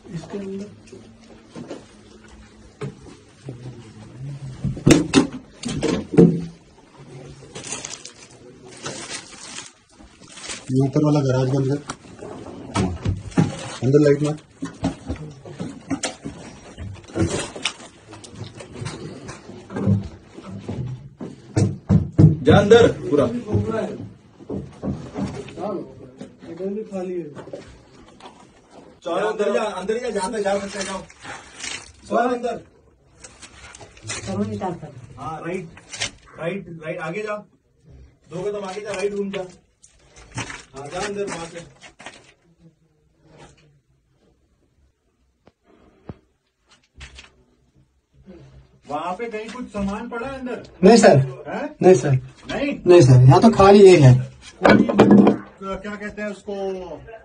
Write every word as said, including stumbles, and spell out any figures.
इसके अंदर ऊपर वाला गैराज बंद कर, अंदर लाइट मार। जा अंदर पूरा इधर भी खाली है। चलो अंदर जा, अंदर जा, जहाँ तक जा सकते हैं जाओ। चलो अंदर। निकाल कर। हाँ राइट राइट राइट आगे जा, दो कदम आगे जा, राइट रूम जा। हाँ जा अंदर वहां से। वहां पे कहीं कुछ सामान पड़ा है अंदर? नहीं सर, है? नहीं सर, नहीं नहीं सर, यहाँ तो खाली ये है। कोई क्या कहते हैं उसको,